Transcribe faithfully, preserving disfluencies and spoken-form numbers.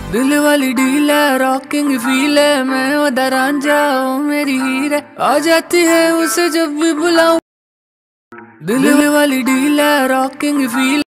दिल वाली डील है, रॉकिंग फील है, मैं वदा रांझा ओ मेरी हीर है, आ जाती है उसे जब भी बुलाऊं। दिल वाली डील है, रॉकिंग फील